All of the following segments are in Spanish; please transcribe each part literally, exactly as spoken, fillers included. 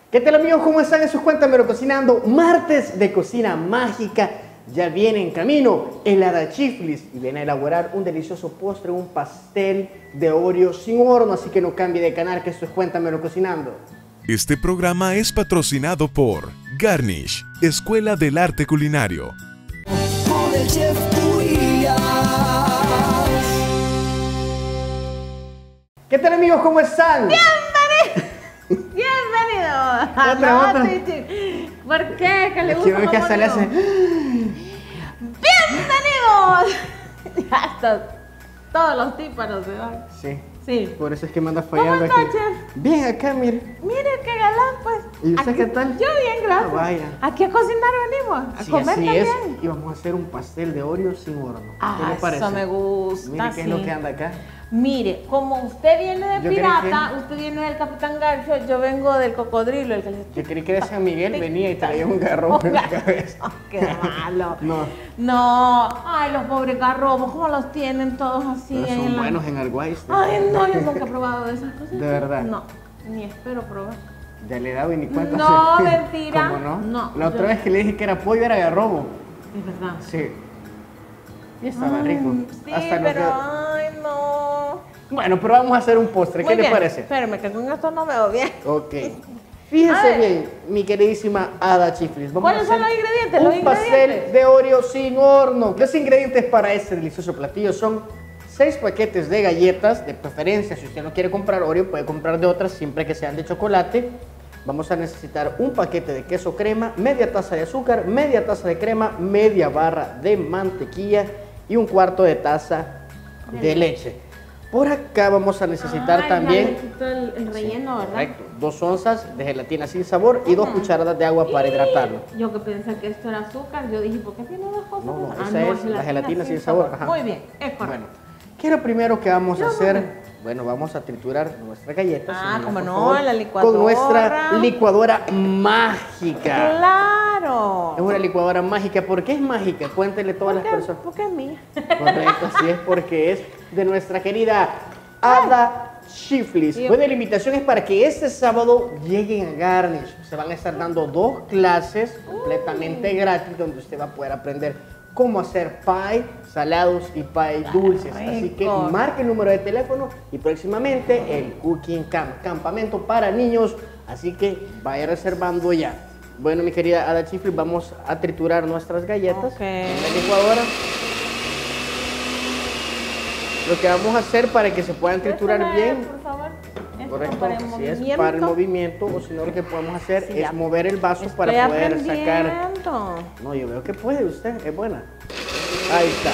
¿Qué tal amigos? ¿Cómo están? Eso es Cuéntamelo Cocinando. Martes de cocina mágica. Ya viene en camino el Hada Chiflis y viene a elaborar un delicioso postre, un pastel de Oreo sin horno. Así que no cambie de canal, que esto es Cuéntamelo Cocinando. Este programa es patrocinado por Garnish, Escuela del Arte Culinario. Con el chef Urias. ¿Qué tal amigos? ¿Cómo están? ¡Bienvenido! ¡Bienvenido! Otra, No, otra. sí, sí. ¿Por qué? ¿Qué le Aquí gusta? veo que cómo hasta le digo? hace... ¡Bienvenidos! Ya está. Todos los tímpanos se van. Sí, Sí. por eso es que me anda ¿Cómo fallando está, aquí. chef? Bien, acá, mire. Mire qué galán, pues. ¿Y usted Aquí- qué tal? Yo bien, gracias. Ah, vaya. Aquí a cocinar venimos, a Sí, comer así también. es. Y vamos a hacer un pastel de Oreo sin horno. ¿Qué Ah, le parece? eso me gusta. Mire qué es lo sí. que anda acá. Mire, como usted viene de Yo creí pirata, usted viene del Capitán Garfio, yo vengo del cocodrilo, el que le Yo creí que de San Miguel venía y traía un garrobo en la cabeza. Oh, qué malo. No, No, ay, los pobres garrobos, ¿cómo los tienen todos así? pero ahí son en la- buenos en Alguaiste. Ay, no, yo nunca he probado de esas cosas. ¿De verdad? No, ni espero probar. Ya le daba y ni cuenta. No, se- mentira. ¿Cómo no? No, La otra yo- vez que le dije que era pollo era garrobo. Es verdad. Sí. Y estaba Ay, rico. Sí, Hasta lo pero, que- ay, no. Bueno, pero vamos a hacer un postre. Muy ¿Qué le bien, parece? Espérame, que con esto no veo bien. Ok. A Fíjese ver. bien, mi queridísima Hada Chiflis. Vamos ¿Cuáles a hacer son los ingredientes? Un Los pastel ingredientes. de Oreo sin horno. Los ingredientes para este delicioso platillo son seis paquetes de galletas, de preferencia. Si usted no quiere comprar Oreo, puede comprar de otras, siempre que sean de chocolate. Vamos a necesitar un paquete de queso crema, media taza de azúcar, media taza de crema, media barra de mantequilla y un cuarto de taza de leche. Por acá vamos a necesitar Ay, también... ya le quito el, el relleno, ¿verdad? Correcto. Dos onzas de gelatina sin sabor y dos cucharadas de agua para hidratarlo. Yo que pensé que esto era azúcar, yo dije, ¿por qué tiene dos cosas? No, no, Ah, esa es la gelatina sin sabor, ajá. Muy bien, es correcto. Bueno, ¿qué es lo primero que vamos a Yo hacer? no. Bueno, vamos a triturar nuestras galletas. Ah, señora, cómo por no, favor, la licuadora. Con nuestra licuadora mágica. ¡Claro! Es una licuadora mágica. ¿Por qué es mágica? Cuéntenle a todas las ¿Por qué? personas. Porque es mía. Correcto, así es, porque es de nuestra querida Hada Chiflis. Sí. Bueno, la invitación es para que este sábado lleguen a Garnish. Se van a estar dando dos clases completamente gratis donde usted va a poder aprender cómo hacer pie salados y pie dulces. Así que rico. marque el número de teléfono y próximamente el Cooking Camp, campamento para niños. Así que vaya reservando ya. Bueno, mi querida Hada Chiflis, vamos a triturar nuestras galletas Ok. en la licuadora. Lo que vamos a hacer para que se puedan triturar Préstame, bien, por favor. Esto correcto, para el así es, movimiento. para el movimiento, o si no lo que podemos hacer Sí, es ya. mover el vaso Estoy para poder sacar. aprendiendo. No, yo veo que puede usted, es buena. Ahí está.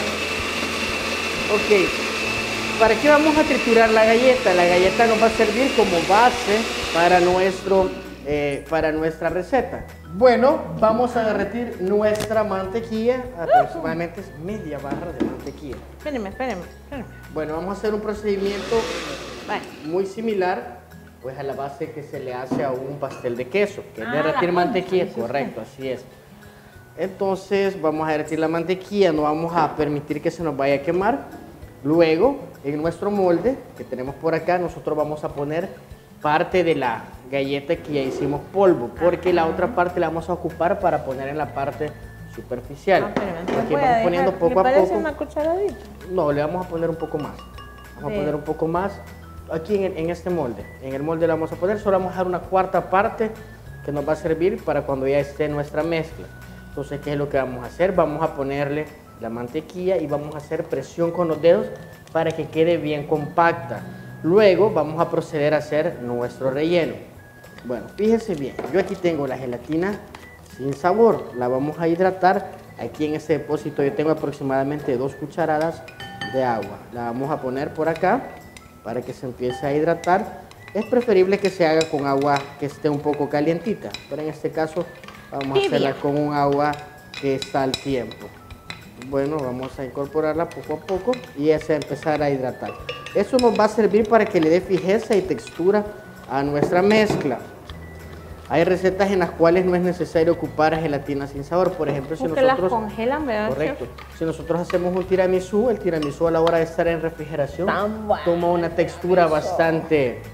Ok, ¿para qué vamos a triturar la galleta? La galleta nos va a servir como base para, nuestro, eh, para nuestra receta. Bueno, vamos a derretir nuestra mantequilla, aproximadamente es media barra de mantequilla. Espérenme, espérenme, espérenme. Bueno, vamos a hacer un procedimiento Vale. muy similar pues a la base que se le hace a un pastel de queso, que es Ah, derretir la mantequilla, concha, dice correcto, así es. Entonces vamos a derretir la mantequilla, no vamos a permitir que se nos vaya a quemar. Luego, en nuestro molde que tenemos por acá, nosotros vamos a poner parte de la galleta que ya hicimos polvo, porque la otra parte la vamos a ocupar para poner en la parte superficial. Ah, espérame, entonces Aquí voy a vamos poniendo dejar- poco ¿le a parece poco. una cucharadita? No, le vamos a poner un poco más. Vamos Sí. a poner un poco más aquí en, en este molde. En el molde le vamos a poner, solo vamos a dejar una cuarta parte que nos va a servir para cuando ya esté nuestra mezcla. Entonces, ¿qué es lo que vamos a hacer? Vamos a ponerle la mantequilla y vamos a hacer presión con los dedos para que quede bien compacta. Luego vamos a proceder a hacer nuestro relleno. Bueno, fíjense bien, yo aquí tengo la gelatina sin sabor, la vamos a hidratar. Aquí en este depósito yo tengo aproximadamente dos cucharadas de agua. La vamos a poner por acá para que se empiece a hidratar. Es preferible que se haga con agua que esté un poco calientita, pero en este caso vamos a Tibia. hacerla con un agua que está al tiempo. Bueno, vamos a incorporarla poco a poco y ya se va a empezar a hidratar. Eso nos va a servir para que le dé fijeza y textura a nuestra mezcla. Hay recetas en las cuales no es necesario ocupar gelatina sin sabor. Por ejemplo, si Porque las nosotros... congelan, ¿verdad? Correcto. Si nosotros hacemos un tiramisú, el tiramisú a la hora de estar en refrigeración Tan bueno toma una textura eso. bastante,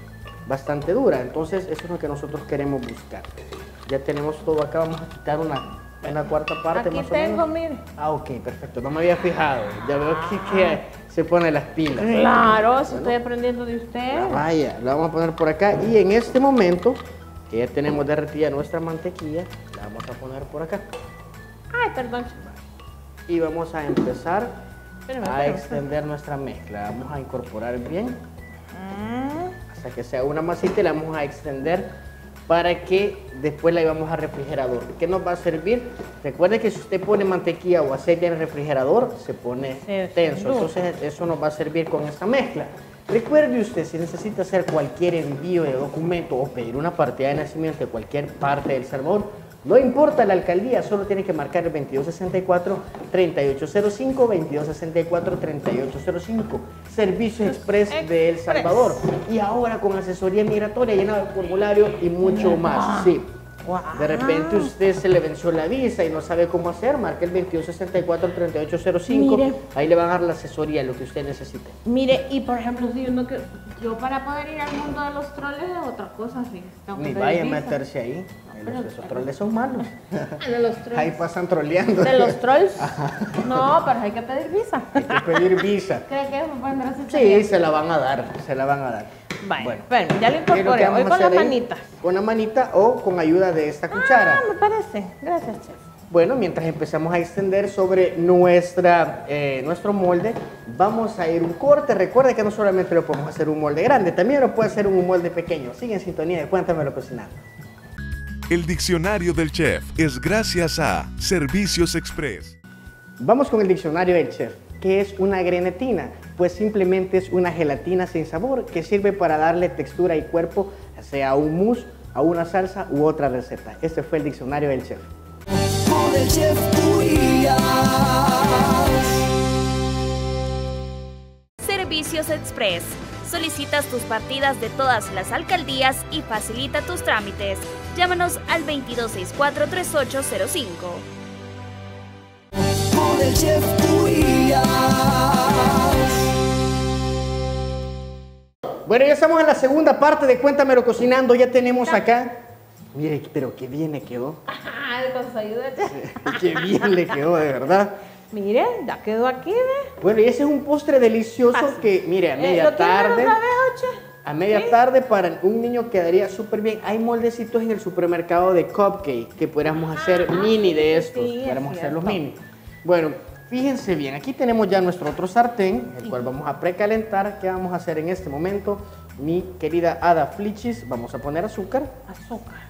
bastante dura. Entonces eso es lo que nosotros queremos buscar. Ya tenemos todo acá, vamos a quitar una, una cuarta parte Aquí más tengo, o menos. mire. Ah, ok, perfecto, no me había fijado. Ya veo que, que se pone las pilas. Claro, si estoy aprendiendo de usted. Ah, vaya, la vamos a poner por acá y en este momento que ya tenemos derretida nuestra mantequilla, la vamos a poner por acá. Ay, perdón. Y vamos a empezar Espérame, a espérame. extender nuestra mezcla. La vamos a incorporar bien Mm, hasta que sea una masita y la vamos a extender para que después la llevamos al refrigerador. ¿Qué nos va a servir? Recuerde que si usted pone mantequilla o aceite en el refrigerador, se pone Se tenso. endulza. Entonces eso nos va a servir con esta mezcla. Recuerde usted, si necesita hacer cualquier envío de documento o pedir una partida de nacimiento de cualquier parte de El Salvador, no importa la alcaldía, solo tiene que marcar el veintidós sesenta y cuatro, treinta y ocho cero cinco, veintidós sesenta y cuatro, treinta y ocho cero cinco, Servicios Express de El Salvador. Y ahora con asesoría migratoria, llenado el formulario y mucho más. Sí. De repente usted se le venció la visa y no sabe cómo hacer, marque el veintidós sesenta y cuatro, treinta y ocho cero cinco. Mire. Ahí le van a dar la asesoría, lo que usted necesite. Mire, y por ejemplo, si uno que yo para poder ir al mundo de los troles es otra cosa, fíjese. tengo que Ni pedir vaya a visa. meterse ahí. pero- Esos troles son malos. Ah, de los trolls. Ahí pasan troleando. ¿De los trolls? No, pero hay que pedir visa. Hay que pedir visa. ¿Cree que me pueden dar Sí, asesoría? se la van a dar, se la van a dar. Vaya, espérame, ya lo ¿qué es lo que incorporé. vamos Hoy a con la hacer ahí? manita. Con la manita o con ayuda de esta cuchara. Ah, me parece. Gracias, chef. Bueno, mientras empezamos a extender sobre nuestra, eh, nuestro molde, vamos a ir un corte. Recuerda que no solamente lo podemos hacer un molde grande, también lo puede hacer un molde pequeño. Sigue en sintonía de Cuéntamelo Cocinando. El diccionario del chef es gracias a Servicios Express. Vamos con el diccionario del chef. ¿Qué es una grenetina? Pues simplemente es una gelatina sin sabor que sirve para darle textura y cuerpo, ya sea a un mousse, a una salsa u otra receta. Este fue el diccionario del chef. Con el chef Urias. Servicios Express. Solicitas tus partidas de todas las alcaldías y facilita tus trámites. Llámanos al veintidós sesenta y cuatro, treinta y ocho cero cinco. Con el chef Urias. Bueno, ya estamos en la segunda parte de Cuéntamelo Cocinando. Ya tenemos acá. Mire, pero qué bien le quedó. Ah, con su ayuda, chef. Qué bien le quedó, de verdad. Mire, ya quedó aquí, ¿ve? Bueno, y ese es un postre delicioso Fácil. que, mire, a Eh, media ¿lo quiere ver tarde. otra vez, Oche? A media ¿Sí? tarde para un niño quedaría súper bien. Hay moldecitos en el supermercado de cupcake que pudiéramos hacer Ah, mini sí, de sí, estos. sí, es pudiéramos hacer los cierto. mini. Bueno, fíjense bien, aquí tenemos ya nuestro otro sartén, el cual vamos a precalentar. ¿Qué vamos a hacer en este momento? Mi querida Ada Flichis, vamos a poner azúcar Azúcar.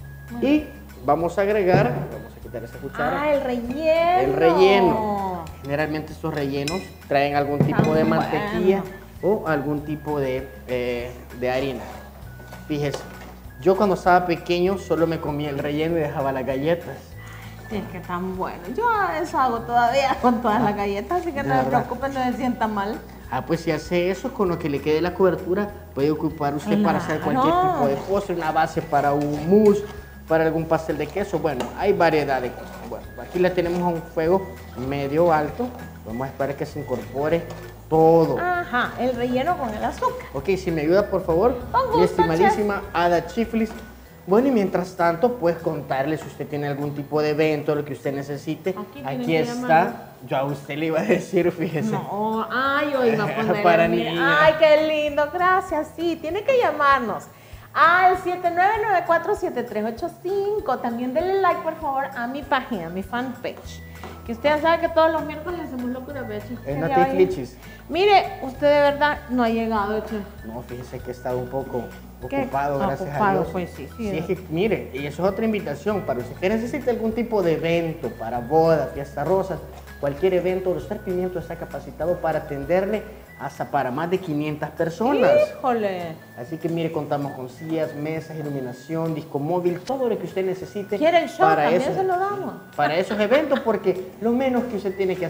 y vamos a agregar, vamos a quitar esa cuchara. Ah, el relleno. El relleno. Generalmente estos rellenos traen algún tipo de Tan mantequilla o algún tipo de, eh, de harina. Fíjese, yo cuando estaba pequeño solo me comía el relleno y dejaba las galletas. Es que tan bueno. Yo eso hago todavía con todas las galletas, así que no De se verdad. preocupen, no se sienta mal. Ah, pues si hace eso, con lo que le quede la cobertura, puede ocupar usted para hacer Claro. cualquier tipo de postre, una base para un mousse, para algún pastel de queso. Bueno, hay variedad de cosas. Bueno, aquí la tenemos a un fuego medio alto. Vamos a esperar que se incorpore todo. Ajá, el relleno con el azúcar. Ok, si me ayuda, por favor, Con mi gusto, estimadísima Ada Chiflis. Bueno, y mientras tanto, pues contarle si usted tiene algún tipo de evento, lo que usted necesite. Aquí Aquí, tiene que está. llamarnos. Yo a usted le iba a decir, fíjese. No, ay, yo iba a poner. Para mira, niñas. Ay, qué lindo, gracias. Sí, tiene que llamarnos al siete nueve nueve cuatro siete tres ocho cinco. También denle like, por favor, a mi página, a mi fanpage. Que usted ya sabe que todos los miércoles hacemos locura, Beche. En Nati Flichis. Mire, usted de verdad no ha llegado, Che. No, fíjese que he estado un poco ¿Qué? ocupado, gracias a Ocupado, Dios. pues sí, sí, Sí, es ¿no? que, mire, y eso es otra invitación para usted que necesite algún tipo de evento, para bodas, fiestas rosas, cualquier evento, Rostar Pimiento está capacitado para atenderle hasta para más de quinientas personas. Híjole. Así que mire, contamos con sillas, mesas, iluminación, disco móvil, todo lo que usted necesite ¿Quiere el show? para También esos, se lo damos. para esos eventos, porque lo menos que usted tiene que hacer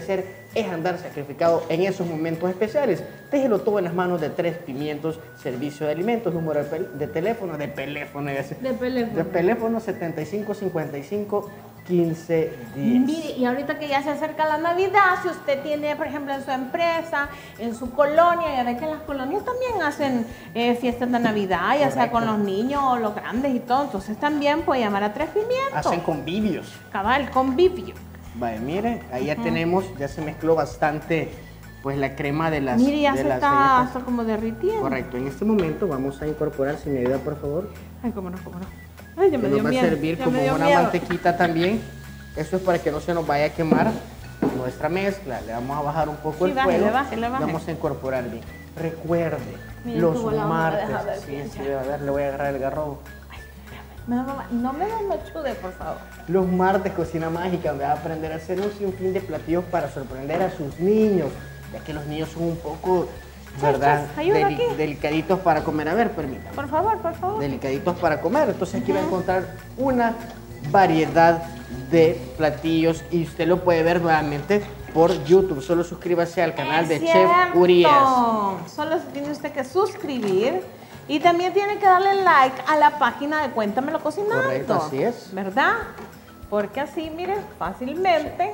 es andar sacrificado en esos momentos especiales. Déjelo todo en las manos de Tres Pimientos, Servicio de Alimentos, número de, de teléfono, de teléfono, de teléfono. De teléfono setenta y cinco cincuenta y cinco quince diez. Mire, y ahorita que ya se acerca la Navidad, si usted tiene, por ejemplo, en su empresa, en su colonia, ya ve que las colonias también hacen eh, fiestas de Navidad, ya Correcto. sea con los niños o los grandes y todo, entonces también puede llamar a Tres Pimientos. Hacen convivios. Cabal, convivio. Vale, mire, ahí ya tenemos, ya se mezcló bastante pues la crema de las Mire, ya de se las está galletas. hasta como derritiendo. Correcto, en este momento vamos a incorporar, si me ayuda por favor, Ay, cómo no, cómo no. Ay, ya me que dio nos va a miedo. servir ya como me dio una miedo. mantequita también. Esto es para que no se nos vaya a quemar nuestra mezcla. Le vamos a bajar un poco Sí, el bájele, fuego. bájele, bájele. Vamos a incorporar bien. Recuerde, Mira los cómo la vamos a martes. dejar ver Sí, bien, sí, ya. a ver, le voy a agarrar el garrobo. No, no, no me da machude, por favor. Los martes Cocina Mágica, donde va a aprender a hacer un sinfín de platillos para sorprender a sus niños, ya que los niños son un poco, ¿verdad? chef, ayuda Deli- aquí. delicaditos para comer. A ver, permítame. Por favor, por favor. Delicaditos para comer. Entonces aquí va a encontrar una variedad de platillos y usted lo puede ver nuevamente por YouTube. Solo suscríbase al canal de Es Chef cierto. Urias. Solo se tiene usted que suscribir y también tiene que darle like a la página de Cuéntamelo Cocinando. Correcto, así es. ¿Verdad? Porque así, miren, fácilmente.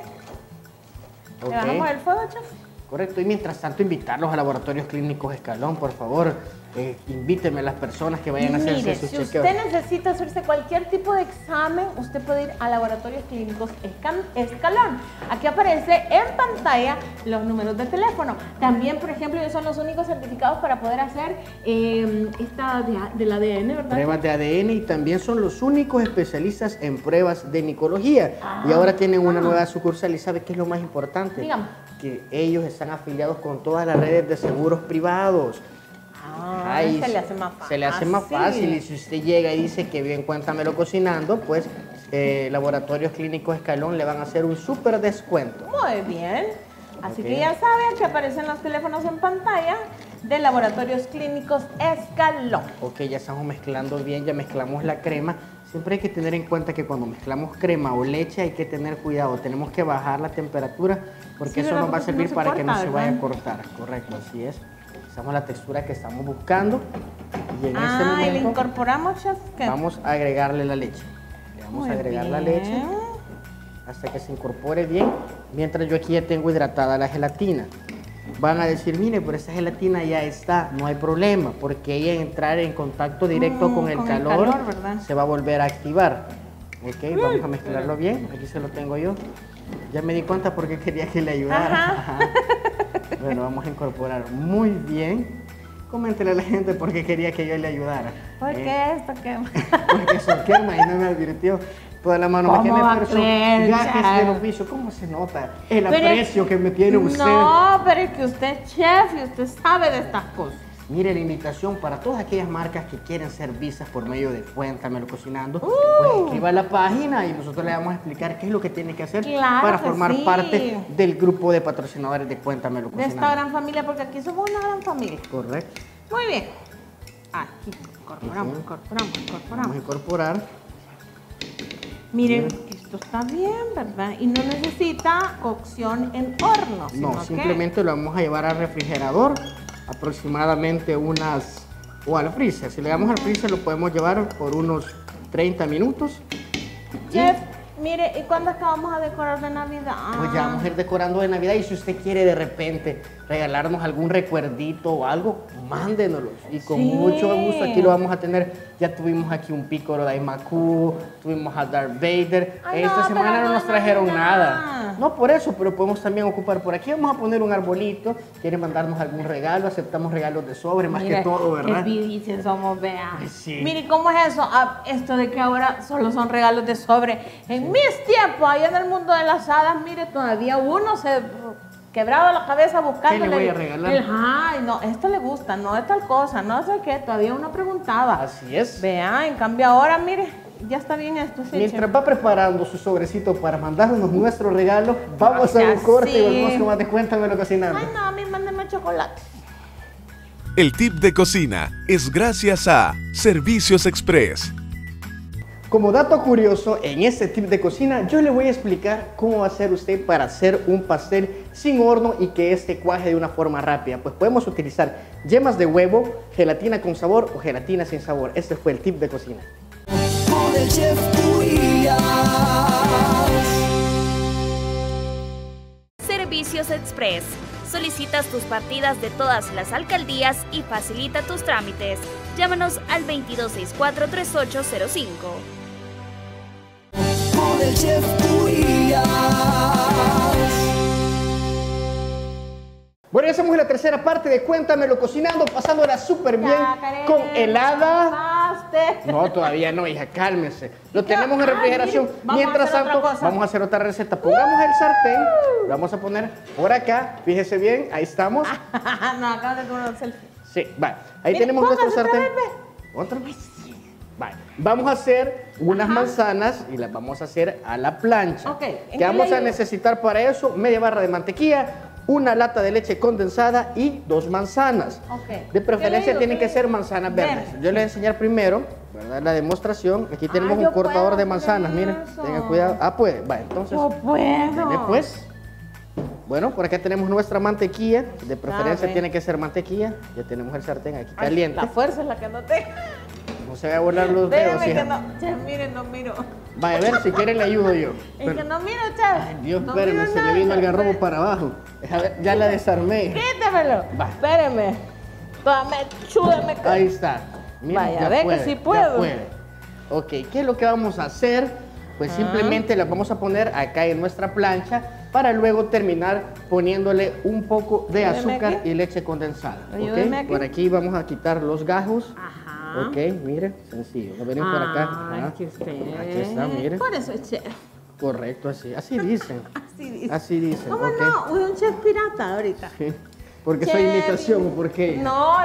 Ok. ¿Le bajamos el fuego, chef? Correcto, y mientras tanto invitarlos a Laboratorios Clínicos Escalón, por favor, eh, invítenme a las personas que vayan a hacerse Mire, sus si chequeos. usted necesita hacerse cualquier tipo de examen, usted puede ir a Laboratorios Clínicos Escan- Escalón. Aquí aparece en pantalla los números de teléfono. También, por ejemplo, ellos son los únicos certificados para poder hacer eh, esta de, del A D N, ¿verdad? Pruebas de A D N y también son los únicos especialistas en pruebas de nicología. Y ahora tienen una nueva sucursal y ¿sabe qué es lo más importante? Dígame. Que ellos están afiliados con todas las redes de seguros privados. Ah, Ay, se le hace más fácil. Se le hace más fácil y si usted llega y dice que bien, cuéntamelo cocinando, pues eh, Laboratorios Clínicos Escalón le van a hacer un súper descuento. Muy bien. Así Ok. que ya saben que aparecen los teléfonos en pantalla de Laboratorios Clínicos Escalón. Ok, ya estamos mezclando bien, ya mezclamos la crema. Siempre hay que tener en cuenta que cuando mezclamos crema o leche hay que tener cuidado. Tenemos que bajar la temperatura porque Sí, eso ¿verdad? nos va a Porque si servir no se para que no corta, se vaya a ¿verdad? cortar. Correcto, así es. Usamos la textura que estamos buscando. Y en Ah, este y le momento incorporamos, chef. ¿Qué? vamos a agregarle la leche. Le vamos Muy a agregar la bien. leche hasta que se incorpore bien. Mientras yo aquí ya tengo hidratada la gelatina. Van a decir, mire, pero esa gelatina ya está, no hay problema, porque ella entrar en contacto directo Mm, con el con el calor, calor, ¿verdad? se va a volver a activar. Ok, vamos a mezclarlo bien. Aquí se lo tengo yo. Ya me di cuenta porque quería que le ayudara. Ajá. Ajá. Bueno, vamos a incorporar muy bien. Coméntele a la gente por qué quería que yo le ayudara. ¿Por Eh, qué esto qué? Porque eso quema y no me advirtió. Toda la mano me ¿Cómo quemé, va a pero son creer, gajes del chavo? oficio. ¿Cómo se nota el Pero es- aprecio que me tiene usted? No, pero es que usted es chef y usted sabe de estas cosas. Mire la invitación para todas aquellas marcas que quieren ser vistas por medio de Cuéntamelo Cocinando. Uh. Pues escriba a la página y nosotros le vamos a explicar qué es lo que tiene que hacer Claro para que formar sí. parte del grupo de patrocinadores de Cuéntamelo De Cocinando. esta gran familia, porque aquí somos una gran familia. Correcto. Muy bien. Aquí, incorporamos, Ujú. incorporamos, Vamos a incorporamos. incorporar. Miren, esto está bien, ¿verdad? Y no necesita cocción en horno. sino No, que- simplemente lo vamos a llevar al refrigerador, aproximadamente unas, o al freezer. Si le damos al freezer lo podemos llevar por unos treinta minutos. Y Chef, mire, ¿y cuándo es que vamos a decorar de Navidad? pues ya vamos a ir decorando de Navidad y si usted quiere de repente regalarnos algún recuerdito o algo, mándenoslos. Y con Sí. mucho gusto aquí lo vamos a tener. Ya tuvimos aquí un pícoro de Aimaku, tuvimos a Darth Vader. Ay, Esta no, semana pero no no nos es trajeron Navidad. nada. No por eso, pero podemos también ocupar por aquí. Vamos a poner un arbolito. ¿Quieren mandarnos algún regalo? Aceptamos regalos de sobre, más Mire, que todo, ¿verdad? qué vidicios somos, vea. Ay, sí. Mire, ¿cómo es eso? Ah, esto de que ahora solo son regalos de sobre. En mis tiempos, allá en el mundo de las hadas, mire, todavía uno se quebraba la cabeza buscando. ¿Qué le voy a regalar? Ay, no, esto le gusta, no es tal cosa, no sé qué. Todavía uno preguntaba. Así es. Vea, en cambio ahora, mire, ya está bien esto. Sí, Mientras chef. va preparando su sobrecito para mandarnos nuestro regalo, vamos a un Gracias, corte y sí. volvemos con más de Cuéntamelo Cocinando. Ay, no, a mí mándenme chocolate. El tip de cocina es gracias a Servicios Express. Como dato curioso, en este tip de cocina yo le voy a explicar cómo va a hacer usted para hacer un pastel sin horno y que este cuaje de una forma rápida. Pues podemos utilizar yemas de huevo, gelatina con sabor o gelatina sin sabor. Este fue el tip de cocina. Con el chef Cuías. Servicios Express. Solicitas tus partidas de todas las alcaldías y facilita tus trámites. Llámanos al veintidós sesenta y cuatro, treinta y ocho cero cinco. Con el chef Cuías. Bueno, ya estamos en la tercera parte de Cuéntamelo Cocinando, pasándola súper bien Ya, con helada. Pasaste. No, todavía no, hija, cálmese. Lo ¿Qué? tenemos en Ay, refrigeración. mire, vamos a Mientras hacer otra tanto, cosa. vamos a hacer otra receta. Pongamos el sartén, lo vamos a poner por acá. Fíjese bien, ahí estamos. No, acabas de tomar un selfie. Sí, vale. Ahí Mire, tenemos nuestro póngase sartén. otra vez, ¿Otra vez? Vale. Vamos a hacer unas manzanas y las vamos a hacer a la plancha. Ok, ¿en ¿Qué qué vamos le a ayudo? necesitar para eso? Media barra de mantequilla, una lata de leche condensada y dos manzanas. Ok. De ¿Qué preferencia le tienen digo? que ser manzanas verdes. Verdes. Yo les voy a enseñar primero, ¿verdad? La demostración. Aquí tenemos Ah, yo un cortador puedo de manzanas, hacer miren. eso. Tengan cuidado. Ah, puede. Va, entonces. Yo puedo. Dele, pues. Bueno, por acá tenemos nuestra mantequilla. De preferencia Dame. tiene que ser mantequilla. Ya tenemos el sartén aquí Ay, caliente. La fuerza es la que no tengo. No se va a volar los dedos, Déjame que hija. no. Che, miren, no miro. Vaya, a ver, si quiere le ayudo yo. Es Pero- que no miro, chaval. Ay, Dios, no espérame, miro se le nada. vino el garrobo para abajo. A ver, ya la desarmé. Quítemelo. Va. Espéreme. Tómame, chúdame. que- Ahí está. Mira, Vaya, ya ve que puede, sí ya puedo. puede. Ok, ¿qué es lo que vamos a hacer? Pues Ah. simplemente las vamos a poner acá en nuestra plancha para luego terminar poniéndole un poco de Ayúdeme azúcar aquí. y leche condensada. ¿ok? Ayúdeme aquí. Por aquí vamos a quitar los gajos. Ajá. Ok, mire, sencillo. Nos venimos por acá. Ay, Ajá. que usted. Aquí está, mire. Por eso es chef. Correcto, así. Así dicen. Así dice. Así dicen. ¿Cómo ok. no? Uy, un chef pirata ahorita. Sí. Porque soy Chef. imitación, ¿o por qué? No,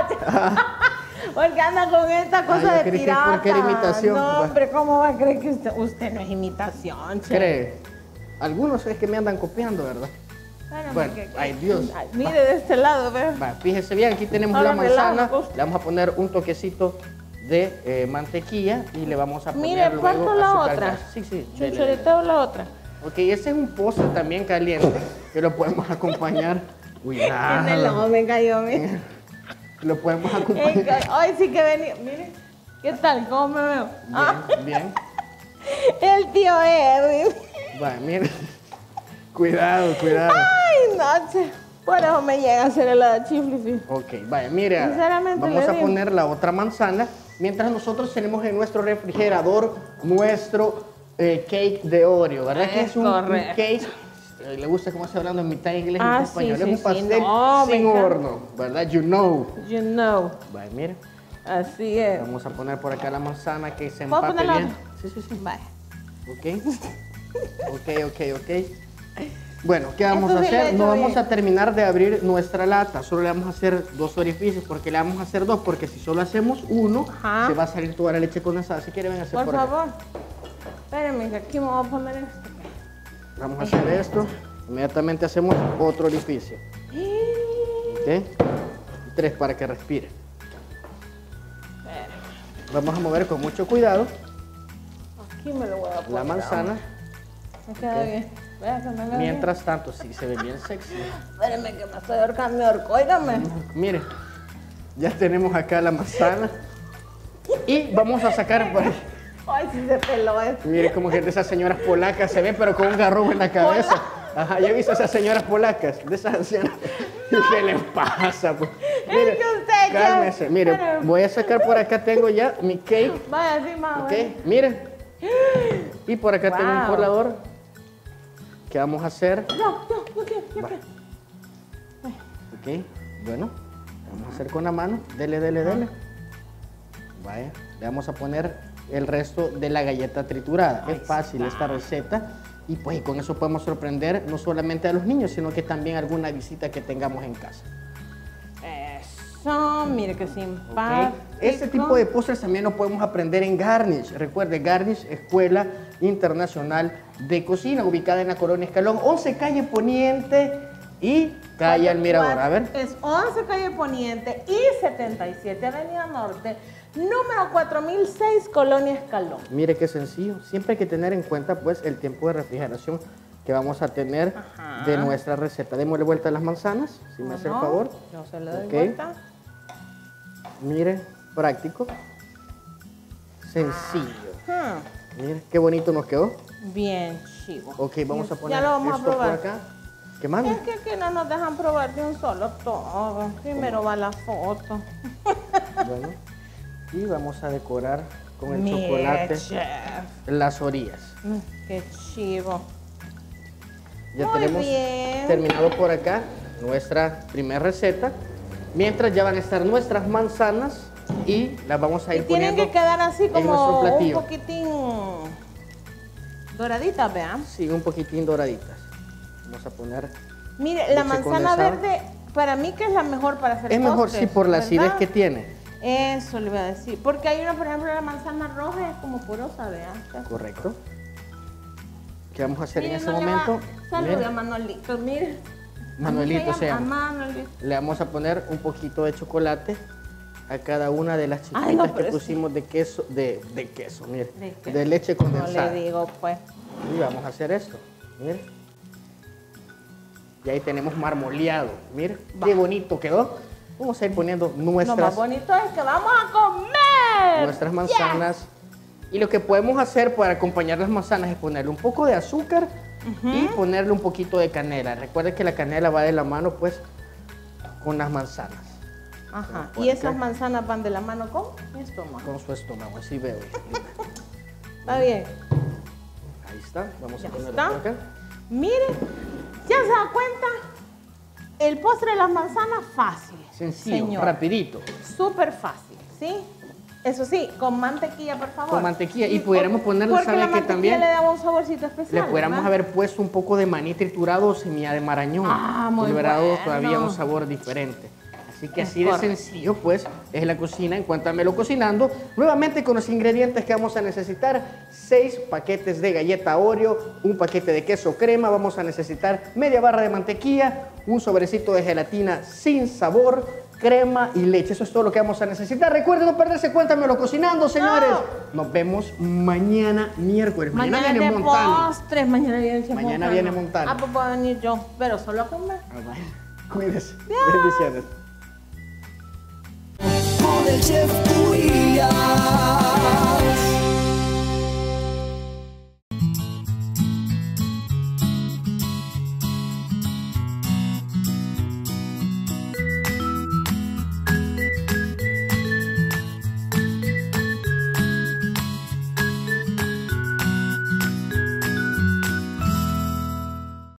porque anda con esta cosa yo de creí que pirata. porque era imitación. No, Va. hombre, ¿cómo va a creer que usted, usted no es imitación, chef? ¿Cree? Algunos es que me andan copiando, ¿verdad? Bueno, Bueno, porque- ay, Dios. Ay, mire de este lado, ve. Va, fíjese bien, aquí tenemos Ahora la me lavo, manzana. pues. Le vamos a poner un toquecito de eh, mantequilla y le vamos a poner Mire, luego parto la azúcar otra. glass. Sí, sí. dele, dele. Chuchoreteo la otra. Ok, ese es un postre también caliente que lo podemos acompañar. En el Cuidado. ojo me cayó, mire. Lo podemos Ey, acompañar. que- Ay, sí que venía. Mire, ¿qué tal? ¿Cómo me veo? Ah, Bien, bien. el tío Edwin. Va, mire. Cuidado, cuidado. Ay, noche. Por eso me llega a hacer helada chiflis, sí. Ok, vaya, mire, Sinceramente vamos le a digo. poner la otra manzana, mientras nosotros tenemos en nuestro refrigerador nuestro eh, cake de Oreo, ¿verdad? que Es es un, un correcto. cake, eh, le gusta cómo está hablando en mitad inglés y Ah, en sí, español, sí, es un sí, pastel no, me sin encanta. horno, ¿verdad? You know. You know. Vaya, mire, Así es. vamos a poner por acá la manzana que se ¿Puedo empape poner la bien. otra? Sí, sí, sí. Vaya. Ok. Ok, ok, ok. Bueno, ¿qué vamos Esto a sí lo he hacer? hecho No vamos bien. a terminar de abrir nuestra lata, solo le vamos a hacer dos orificios, porque le vamos a hacer dos, porque si solo hacemos uno, Ajá. se va a salir toda la leche condensada. Si quiere, ven a hacer Por por acá. favor. Espérenme, que aquí me voy a poner esto. Vamos a hacer esto, inmediatamente hacemos otro orificio. ¿Ok? Tres para que respire. Vamos a mover con mucho cuidado Aquí me lo voy a poner. la manzana. Me queda Ok. bien. Vea que me queda Mientras tanto, sí, se ve bien sexy. bien. Espérenme que me estoy ahorcando, me ahorco. Óigame. Mire, ya tenemos acá la manzana. Y vamos a sacar por ahí. Ay, sí se peló esto. Mire como que de esas señoras polacas se ve, pero con un garrobo en la cabeza. Ajá, yo he visto esas señoras polacas, de esas ancianas. ¿Qué les pasa? Pues? Mire, Es que usted ya- cálmese. Mire, Pero- voy a sacar por acá, tengo ya mi cake. Vaya, sí, más. Ok, mire. Y por acá tengo un Wow. colador. ¿Qué vamos a hacer? No, no, yo quiero, yo Va. quiero. Ok, bueno, vamos a hacer con la mano. Dele, dele, dele. Vaya, le vamos a poner el resto de la galleta triturada. Es fácil esta receta. Y pues con eso podemos sorprender no solamente a los niños, sino que también alguna visita que tengamos en casa. Eso, mire que ¿ok? simpático. Este tipo de postres también lo podemos aprender en Garnish. Recuerde, Garnish, Escuela Internacional de Cocina, ubicada en la Colonia Escalón, once calle Poniente y calle Almirador. A ver. Es once calle Poniente y setenta y siete Avenida Norte, número cuatro mil seis, Colonia Escalón. Mire qué sencillo. Siempre hay que tener en cuenta pues el tiempo de refrigeración que vamos a tener Ajá. de nuestra receta. Démosle vuelta a las manzanas, si me hace el No, favor. Yo se le doy Ok. vuelta. Miren, práctico. Sencillo. Ah, Miren, qué bonito nos quedó. bien chivo. Ok, vamos a poner Ya lo vamos a esto por probar. acá. ¿Qué más? Es que aquí no nos dejan probar de un solo todo. Primero va la foto. Bueno, y vamos a decorar con el Mire, chocolate chef. las orillas. Mm, qué chivo. Ya Muy tenemos bien. terminado por acá nuestra primera receta. Mientras ya van a estar nuestras manzanas y las vamos a Y ir tienen poniendo que quedar así en nuestro como un platillo. poquitín doraditas, vean. Sí, un poquitín doraditas. Vamos a poner... Mire, Leche la manzana condensada. verde, para mí que es la mejor para hacer Es mejor, postres, sí, por la acidez ¿verdad? que tiene. Eso le voy a decir. Porque hay una, por ejemplo, la manzana roja es como porosa, vean. Correcto. ¿Qué vamos a hacer Mire, en este no le va- momento? Salude Mire, a Manolito, mire. Manuelito ¿Cómo se A llama. Manolito. Le vamos a poner un poquito de chocolate a cada una de las chiquitas Ay, no, que pero es- pusimos de queso, de, de queso, mire, ¿De qué? de leche No condensada. le digo, pues. Y vamos a hacer esto, mire. Y ahí tenemos marmoleado, mire, Va. qué bonito quedó. Vamos a ir poniendo Lo nuestras, más bonito es que vamos a comer. nuestras manzanas. Y lo que podemos hacer para acompañar las manzanas es ponerle un poco de azúcar y ponerle un poquito de canela. Recuerden que la canela va de la mano, pues, con las manzanas, Ajá. Por Y acá. esas manzanas van de la mano con mi estómago. con su estómago, así veo. Está bien. Ahí está, vamos Ya a ponerlo está. por acá. Miren, ya se da cuenta, el postre de las manzanas fácil. Sencillo, señor. rapidito. Súper fácil, ¿sí? Eso sí, con mantequilla, por favor. Con mantequilla. Y por- pudiéramos ponerle, porque ¿sabe la qué mantequilla también? le daba un saborcito especial. Le pudiéramos ¿verdad? haber puesto un poco de maní triturado o semilla de marañón. Ah, muy Le hubiera dado bueno. todavía un sabor diferente. Así que Es así de correcto. sencillo, pues, es la cocina en Cuéntamelo Cocinando. Nuevamente con los ingredientes que vamos a necesitar: seis paquetes de galleta Oreo, un paquete de queso crema, vamos a necesitar media barra de mantequilla, un sobrecito de gelatina sin sabor, crema y leche. Eso es todo lo que vamos a necesitar. Recuerden no perderse Cuéntamelo Cocinando, señores. Nos vemos mañana miércoles. Mañana, Mañana viene de Montano. postres, mañana viene el chef Mañana Montano. viene Montano. Ah, pues voy a venir yo, pero solo a comer. Ah, vaya. Cuídese. Bendiciones. Con el chef Cuya.